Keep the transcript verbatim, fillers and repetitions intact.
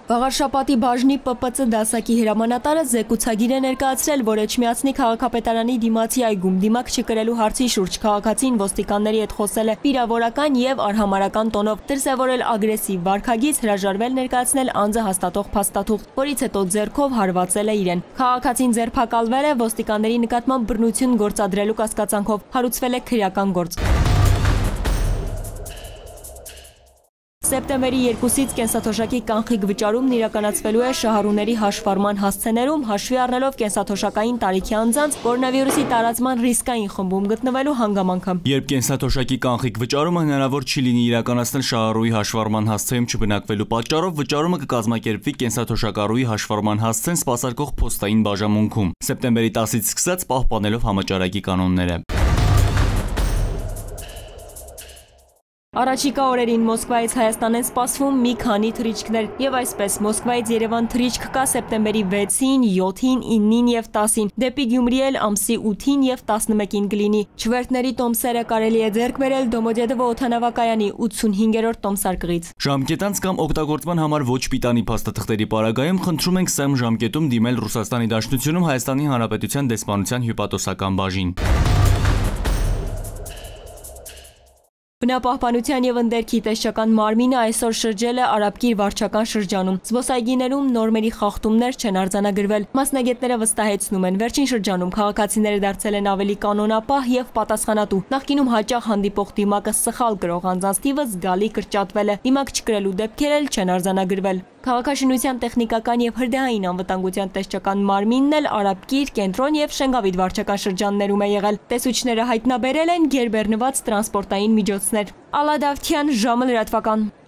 Գաղարշապատի բաժնի Պ Պ Ց դասակի հրամանատարը զեկուցագիր է ներկայացրել, որ Էջմիածնի քաղաքապետարանի դիմացի այգում դիմակ չկրելու հարցի շուրջ քաղաքացին ոստիկանների հետ խոսել է վիրավորական եւ արհամարական տոնով, դրսեւորել ագրեսիվ վարքագիծ, հրաժարվել ներկայացնել անձը հաստատող փաստաթուղթ, որից հետո ձեռքով հարվածել է իրեն։ Քաղաքացին ձերբակալվել է ոստիկանների նկատմամբ բռնություն գործադրելու կասկածանքով, հարուցվել է քրեական գործ։ Սեպտեմբերի երկուսից կենսաթոշակի կանխիկ վճարումն իրականացվելու է շահառուների հաշվառման հասցեներում, հաշվի առնելով կենսաթոշակային տարիքի անձանց կորոնավիրուսի տարածման ռիսկային խմբում գտնվելու հանգամանքը։ Երբ կենսաթոշակի կանխիկ վճարումը հնարավոր չի լինի իրականացնել շահառուի հաշվառման հասցեում չբնակվելու պատճառով, վճարումը կկազմակերպվի կենսաթոշակառուի հաշվառման հասցեն սպասարկող փոստային բաժանմունքում, սեպտեմբերի տասից սկսած պահպանելով համաճարակի կանոնները։ Առաջիկա օրերին Մոսկվայից Հայաստան են սպասվում մի քանի թռիչքներ եւ այսպես Մոսկվայից Երևան թռիչք կա սեպտեմբերի վեցին, յոթին, իննին եւ տասին, դեպի Գյումրի էլ ամսի ութին եւ տասնմեկին կլինի։ Չվերթների տոմսերը կարելի է ձեռք բերել Դոմոդեդովո օդանավակայանի ութսունհինգերորդ տոմսարկղից։ Ժամկետանց կամ օգտագործման համար ոչ պիտանի փաստաթղթերի պարագայում խնդրում ենք սեմ ժամկետում դիմել Ռուսաստանի Դաշնությունում Հայաստանի Հանրապետության դեսպանության հյուպատոսական բաժին։ Բնապահպանության եւ ընդերքի տեսչական մարմինը այսօր շրջել է արաբկիր վարչական շրջանում։ Զբոսայգիներում նորմերի խախտումներ չեն արձանագրվել։ Մասնագետները վստահեցնում են, վերջին շրջանում քաղաքացիները դարձել են ավելի կանոնապահ եւ պատասխանատու։ Նախկինում հաճախ հանդիպող դիմակը սխալ կրող անձանց թիվը զգալի կրճատվել է։ Դիմակ չկրելու դեպքեր էլ չեն արձանագրվել։ Քաղաքաշինության տեխնիկական եւ հրդեհային անվտանգության տեսչական մարմինն էլ արաբկիր, կենտրոն եւ Շենգավիթ վարչական շրջաններում է եղել։ Տեսուչները հայտնաբերել են գերբեռնված տրանսպորտային միջոցներ։ Ալադավթյան ժամը լրատվական։